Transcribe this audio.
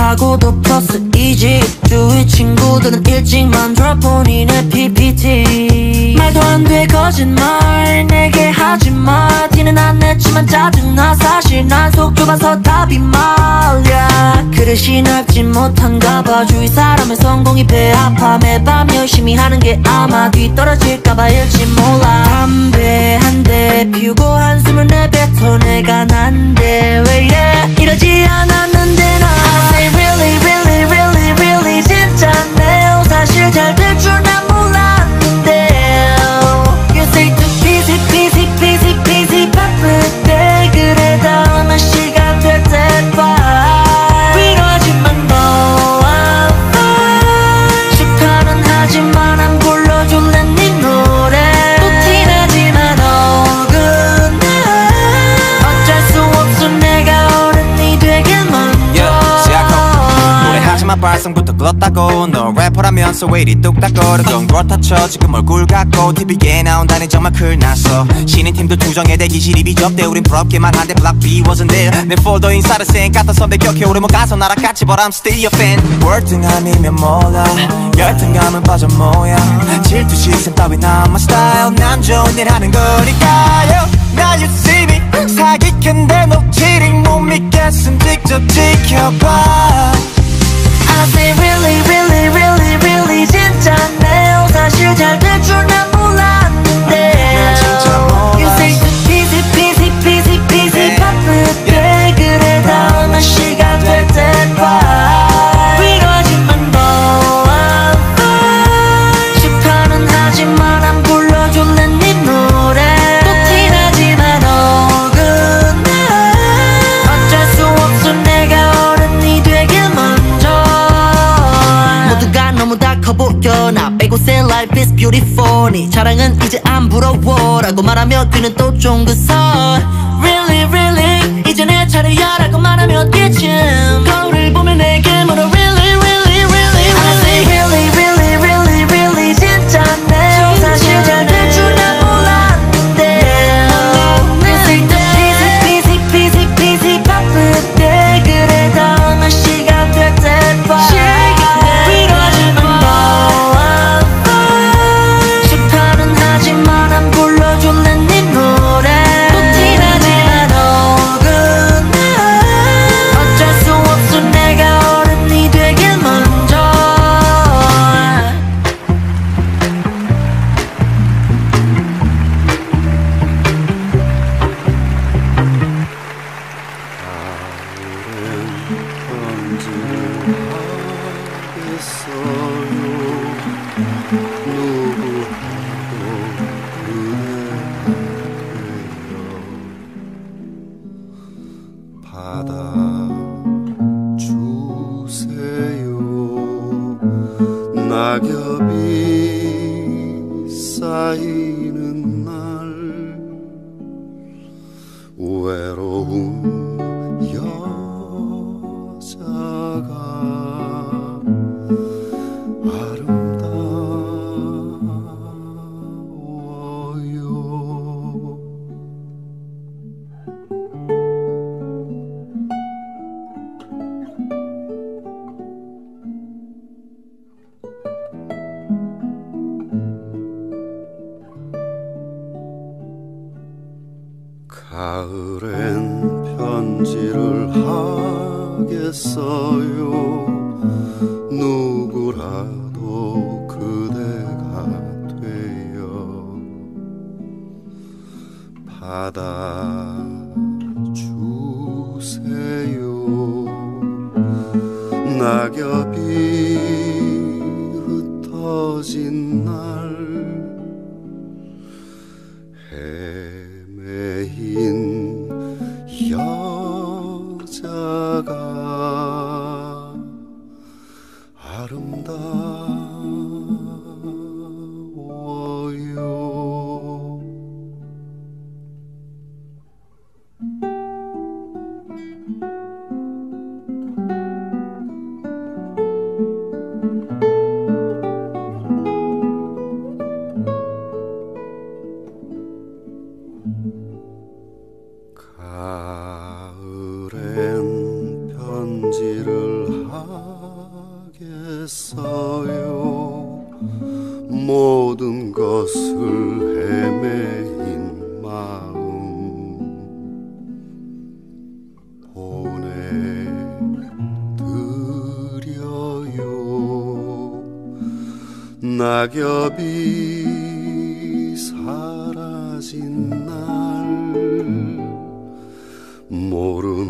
하고도 플러스 이지 주위 친구들은 일찍만 들어보니 내 PPT 말도 안 돼 거짓말 내게 하지마 티는 안 냈지만 짜증나 사실 난 속 좁아서 답이 말야 그릇이 넓지 못한가 봐 주위 사람의 성공이 배 아파 매밤 열심히 하는 게 아마 뒤떨어질까봐 일지 몰라 담배 한 대 피우고 한숨을 내뱉어 내가 난데 왜 이래 이러지 않았는데 나 I say really really really really 진짜네요 사실 잘 될 줄 난 몰랐는데 You say too busy busy busy busy 바쁘대 그래 다음에 시간 될 때봐 위로하지만 너 I'm fine 축하는 하지만 안 불러줄래 네 노래 또 티나지만 어긋나 어쩔 수 없어 내가 어른이 되길 먼저 노래하지만 발성부터 껐다고 너 래퍼라면서 왜 이리 뚝딱거려 건 그렇다 쳐 지금 얼굴 갖고 TV에 나온다니 정말 큰일났어 신인팀도 투정에 대기 실입이 접대 우린 부럽기만 한데 Block B wasn't there 내 폴더 인사를 쌩 갖다 선배 격해 오래 못 가서 나락같이 But I'm still your fan 월등함이면 몰라 열등감은 빠져 모양 질투 시선 따윈 not my style 남 좋은 일 하는 거니까요 Now you see me 사기캔데 녹취리 못 믿겠음 직접 지켜봐 I say really really really really 진짜네요 사실 잘 될 줄 난 몰랐는데 You say too busy busy busy busy 바쁘대 그래 다음에 시간 될 때 봐 위로하지만 너 I'm fine 축하는 하지만 안 불러줄래 네 노래 또 티나지만 어긋나 어쩔 수 없어 내가 어른이 되길 먼저 모두가 너무 다 커 보여 나 빼고 say life is beautiful 네 자랑은 이제 안 부러워 라고 말하며 뒤는 또 쫑긋서 Really really 이제 내 차례야 라고 말하며 이쯤 거울을 보며 내게 물어 Really really really I say really really really really 진짜네 사실 잘 될 줄 난 몰랐는데 You say too busy busy busy busy 바쁘대 그래 다음에 시간 될 때 봐 하지만 안 불러줄래 네 노래 또 티나지만 어긋나 어쩔 수 없어 내가 어른이 되길 먼저 낙엽이 쌓이는 날 외로운 여자가 아름다워요 가을엔 편지를 하겠어요 누구라도 그대가 되어 받아주세요 낙엽이 흩어진 날 헤매인 여자가 아름다워요 낙엽이 사라진 날 모르는